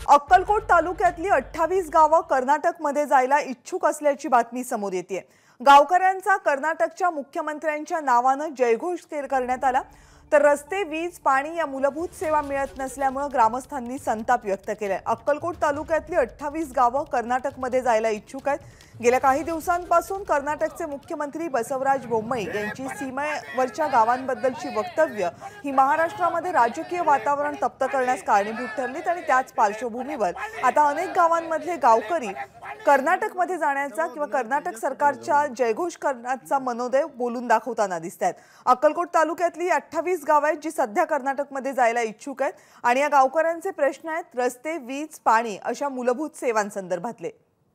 अक्कलकोट तालुक्यातली 28 गावं कर्नाटकमध्ये जायला इच्छुक असल्याची बातमी समोर येते। गावकऱ्यांचा कर्नाटकच्या मुख्यमंत्र्यांच्या नावाने जयघोष करण्यात आला, तर रस्ते, वीज, पाणी या मूलभूत सेवा मिळत नसल्यामुळे ग्रामस्थांनी संताप व्यक्त केलाय। अक्कलकोट तालुक्यातली 28 गावं कर्नाटकमध्ये जायला इच्छुक आहेत। गेल्या काही दिवसांपासून कर्नाटकचे मुख्यमंत्री बसवराज बोम्मई यांची सीमेवरच्या गावांबद्दलची वक्तव्य ही महाराष्ट्रामध्ये राजकीय वातावरण तप्त करण्यास कारणीभूत ठरलीत आणि त्याच पार्श्वभूमीवर आता अनेक गावांमधले गावकरी कर्नाटकमध्ये जाण्याचा किंवा कर्नाटक सरकारच्या जयघोष करण्याचा मनोदय बोलून दाखवताना दिसतात। अक्कलकोट तालुक्यातली 28 गावं आहेत जी सध्या कर्नाटकमध्ये जायला इच्छुक आहेत आणि या गावकऱ्यांचे प्रश्न आहेत रस्ते, वीज, पाणी अशा मूलभूत सेवांसंदर्भातले।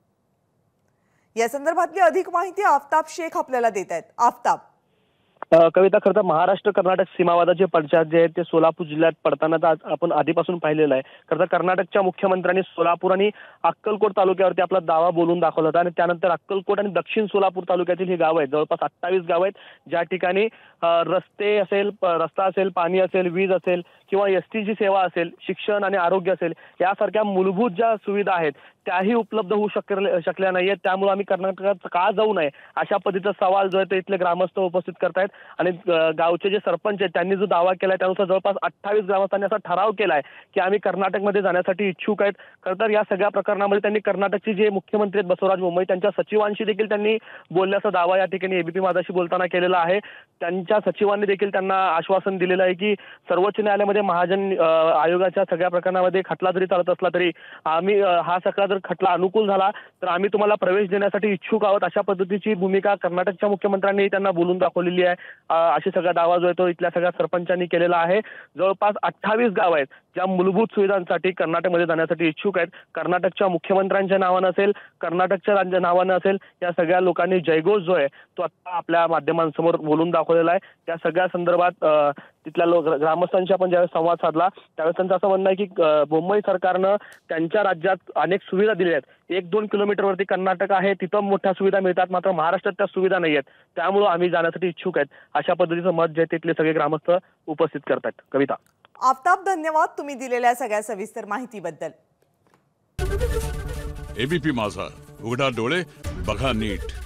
या संदर्भातली अधिक माहिती आफताब शेख आपल्याला देत आहेत। आफताब, कविता, खरं तर महाराष्ट्र कर्नाटक सीमावादाचे पडसाद जे आहेत ते सोलापूर जिल्ह्यात पडताना आपण आधीपासून पाहिलेलं आहे। खरं तर कर्नाटकच्या मुख्यमंत्र्यांनी सोलापूर आणि अक्कलकोट तालुक्यावरती आपला दावा बोलून दाखवला होता आणि त्यानंतर अक्कलकोट आणि दक्षिण सोलापूर तालुक्यातील ही गावं आहेत, जवळपास 28 गावं आहेत, ज्या ठिकाणी रस्ते असेल, रस्ता असेल, पाणी असेल, वीज असेल किंवा एसटीची सेवा असेल, शिक्षण आणि आरोग्य असेल, यासारख्या मूलभूत ज्या सुविधा आहेत त्याही उपलब्ध होऊ शकल्या नाहीयेत। त्यामुळे आम्ही कर्नाटकात का जाऊ नये अशा पद्धतीचा सवाल जो आहे ते इथले ग्रामस्थ उपस्थित करतायत आणि गावचे जे सरपंच आहेत त्यांनी जो दावा केलाय त्यानुसार जवळपास 28 ग्रामस्थांनी असा ठराव केलाय की आम्ही कर्नाटकमध्ये जाण्यासाठी इच्छुक आहेत। खरं तर या सगळ्या प्रकरणामध्ये त्यांनी कर्नाटकचे जे मुख्यमंत्री आहेत बसवराज बोम्मई त्यांच्या सचिवांशी देखील त्यांनी बोलल्याचा दावा या ठिकाणी एबीपी माझाशी बोलताना केलेला आहे। त्यांच्या सचिवांनी देखील त्यांना आश्वासन दिलेलं आहे की सर्वोच्च न्यायालयामध्ये महाजन आयोगाच्या सगळ्या प्रकरणामध्ये खटला जरी चालत असला तरी आम्ही हा सगळा जर खटला अनुकूल झाला तर आम्ही तुम्हाला प्रवेश देण्यासाठी इच्छुक आहोत अशा पद्धतीची भूमिका कर्नाटकच्या मुख्यमंत्र्यांनी त्यांना बोलून दाखवलेली आहे। अशी सगळा दावा जो आहे तो इथल्या सगळ्या सरपंचांनी केलेला आहे। जवळपास 28 गाव आहेत ज्या मूलभूत सुविधांसाठी कर्नाटकमध्ये जाण्यासाठी इच्छुक आहेत। कर्नाटकच्या मुख्यमंत्र्यांच्या नावानं असेल, कर्नाटकच्या राज्य नावानं असेल, या सगळ्या लोकांनी जयघोष जो आहे तो आता आपल्या माध्यमांसमोर बोलून दाखवलेला आहे। त्या सगळ्या संदर्भात तिथल्या ग्रामस्थांशी आपण ज्यावेळेस संवाद साधला त्यावेळेस त्यांचं असं म्हणणं आहे की बोम्मई सरकारनं त्यांच्या राज्यात अनेक सुविधा दिल्या आहेत। 1-2 किलोमीटरवरती कर्नाटक आहे, तिथं मोठ्या सुविधा मिळतात, मात्र महाराष्ट्रात त्या सुविधा नाही आहेत, त्यामुळे आम्ही जाण्यासाठी इच्छुक आहेत अशा पद्धतीचं मत जे तिथले सगळे ग्रामस्थ उपस्थित करतात। कविता, आफताब, धन्यवाद तुम्ही दिलेल्या सगळ्या सविस्तर माहितीबद्दल। एबीपी माझा, उघडा डोळे बघा नीट।